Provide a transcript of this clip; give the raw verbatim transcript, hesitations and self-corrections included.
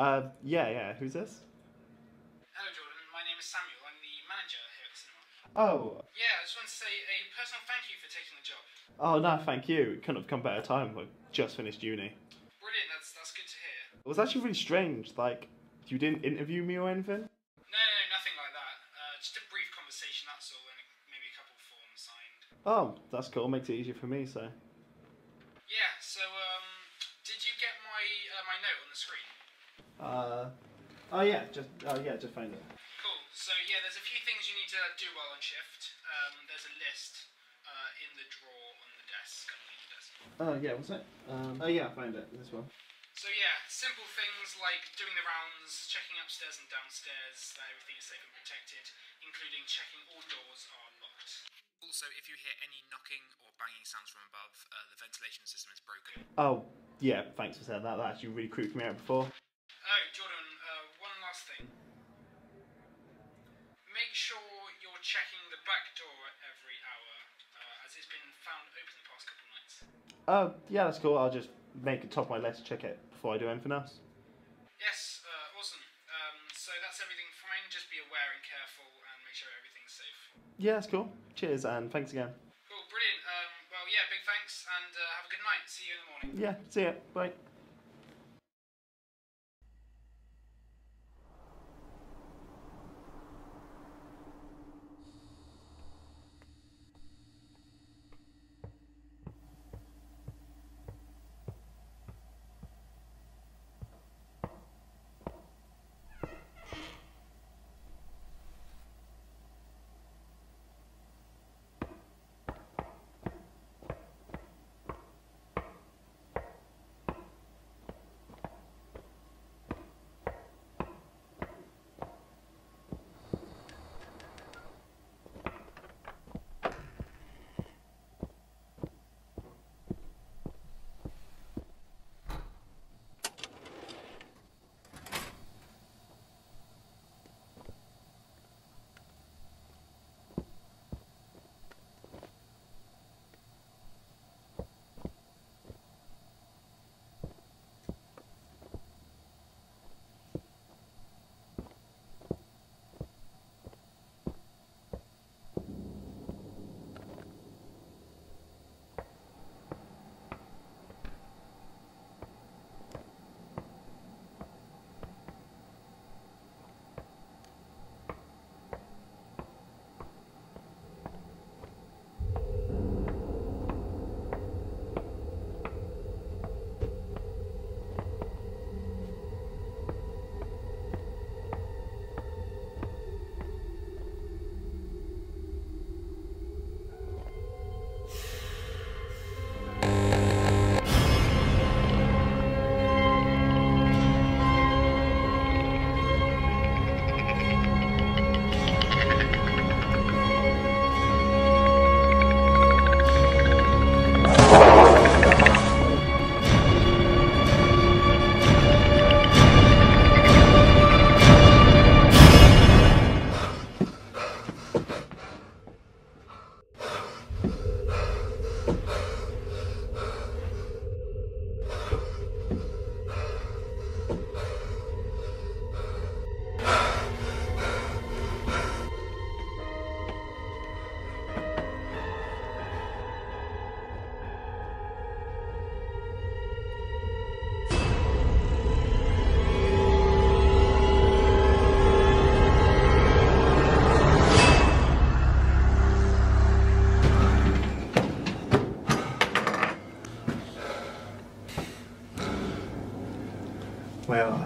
Uh, yeah, yeah. Who's this? Hello, Jordan. My name is Samuel. I'm the manager here at the cinema. Oh, Yeah, I just want to say a personal thank you for taking the job. oh no, thank you. It couldn't have come better time. I just finished uni. Brilliant. That's that's good to hear. It was actually really strange. Like, you didn't interview me or anything. No, no, no, nothing like that. Uh, just a brief conversation. That's all, and maybe a couple of forms signed. Oh, that's cool. Makes it easier for me. So. Yeah. So, um, did you get my uh, my note on the screen? Uh. Oh yeah. Just. Oh yeah. Just found it. Cool. So yeah, there's a few things you need to do while on shift. Um, there's a list uh, in the drawer on the desk underneath the desk. Oh yeah. What's that? Um. Oh yeah. I found it. This one. So yeah, simple things like doing the rounds, checking upstairs and downstairs that everything is safe and protected, including checking all doors are locked. Also, if you hear any knocking or banging sounds from above, uh, the ventilation system is broken. Oh yeah. Thanks for saying that. That actually really creeped me out before. Oh, Jordan, uh, one last thing. Make sure you're checking the back door every hour, uh, as it's been found open the past couple of nights. Oh yeah. That's cool. I'll just make it top of my list to check it before I do anything else. Yes, uh, awesome. Um, so that's everything fine. Just be aware and careful and make sure everything's safe. Yeah. That's cool. Cheers and thanks again. Cool, brilliant. Um, well, yeah, big thanks and uh, have a good night. See you in the morning. Yeah. See ya. Bye. Well,